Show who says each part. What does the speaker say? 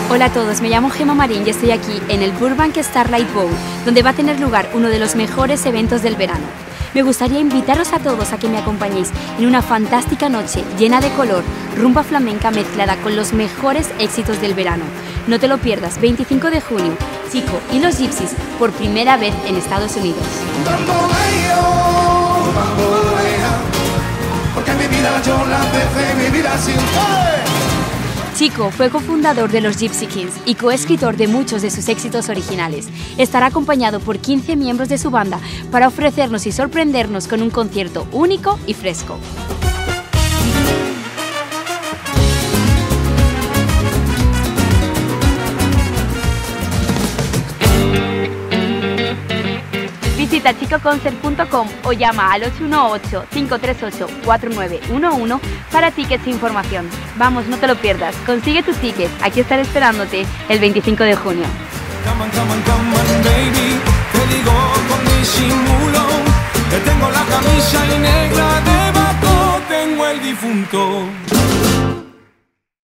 Speaker 1: Hola a todos, me llamo Gemma Marín y estoy aquí en el Burbank Starlight Bowl, donde va a tener lugar uno de los mejores eventos del verano. Me gustaría invitaros a todos a que me acompañéis en una fantástica noche llena de color, rumba flamenca mezclada con los mejores éxitos del verano. No te lo pierdas, 25 de junio, Chico y los Gypsies por primera vez en Estados Unidos.
Speaker 2: Porque mi vida yo la empecé, mi vida sin
Speaker 1: Chico fue cofundador de los Gypsy Kings y coescritor de muchos de sus éxitos originales. Estará acompañado por 15 miembros de su banda para ofrecernos y sorprendernos con un concierto único y fresco. Visita chicoconcert.com o llama al 818-538-4911 para tickets e información. Vamos, no te lo pierdas. Consigue tu ticket. Aquí estaré esperándote el 25 de junio.
Speaker 2: Come on, baby. Te digo con disimulo que tengo la camisa y negra, debajo tengo el difunto.